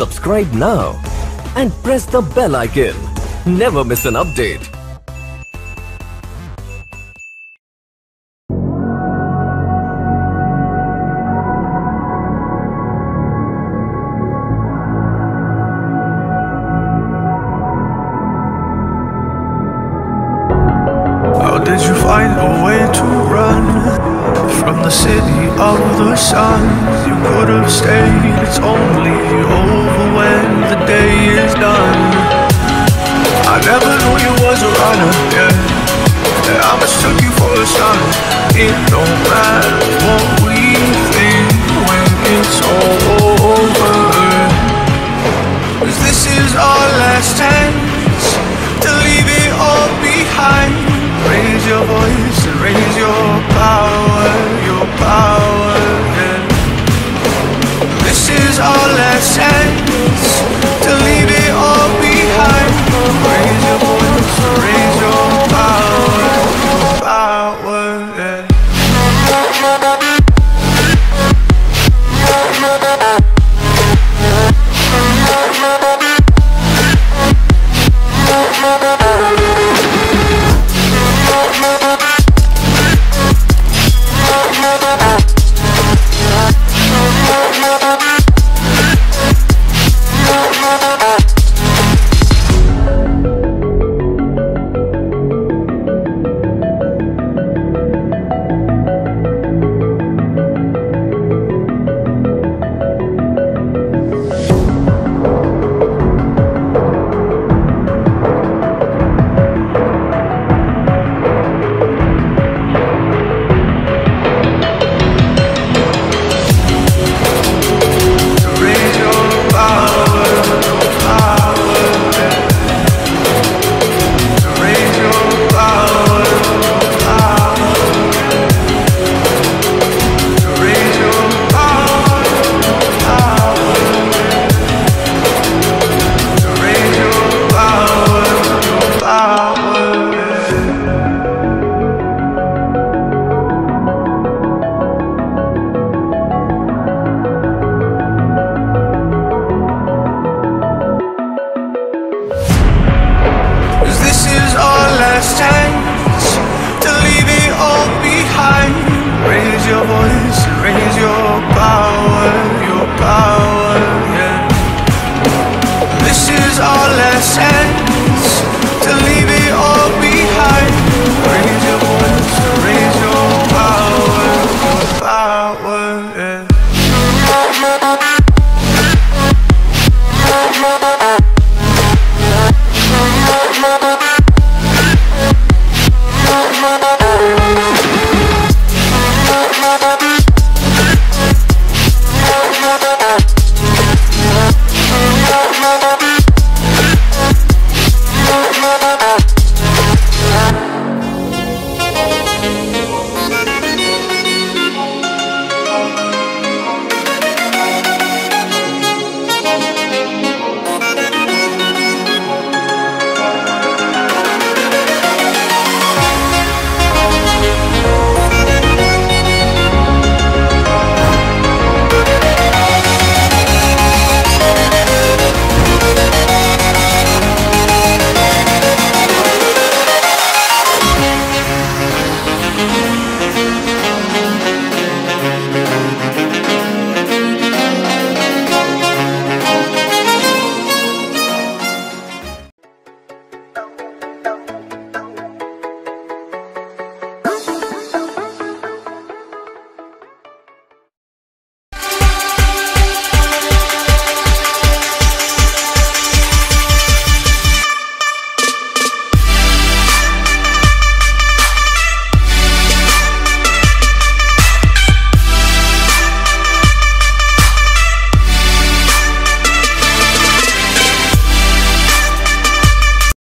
Subscribe now and press the bell icon. Never miss an update. How did you find a way to run from the city of the sun? You could have stayed, it's only over when the day is done. I never knew you was a runner, yeah. I mistook you for a son. It don't matter what we think when it's all over.